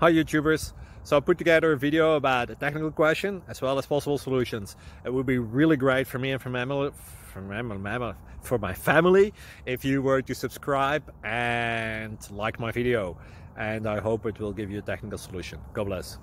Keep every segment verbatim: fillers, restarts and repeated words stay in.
Hi YouTubers! So I put together a video about a technical question as well as possible solutions. It would be really great for me and for my, for my, for my family if you were to subscribe and like my video. And I hope it will give you a technical solution. God bless.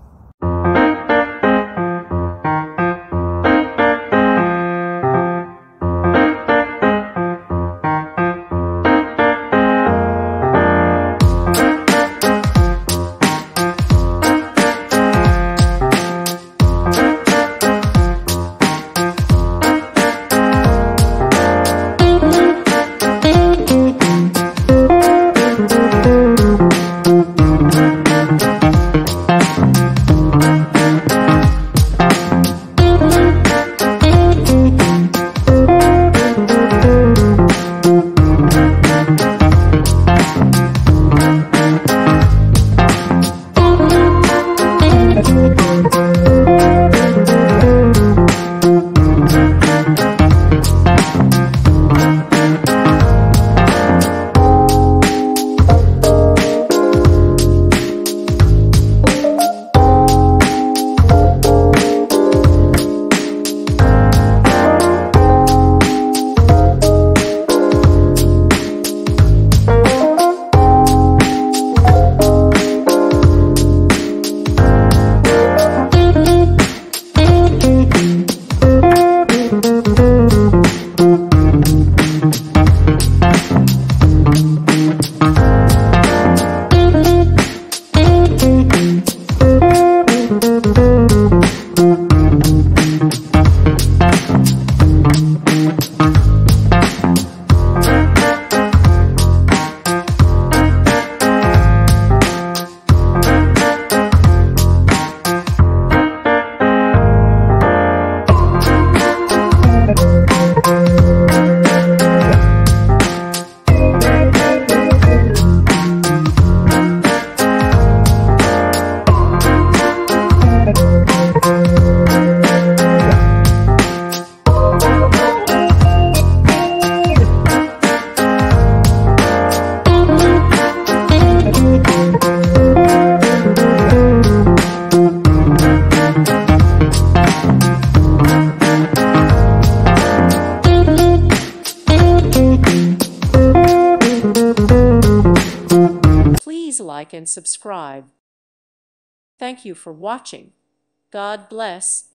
Please like and subscribe. Thank you for watching. God bless.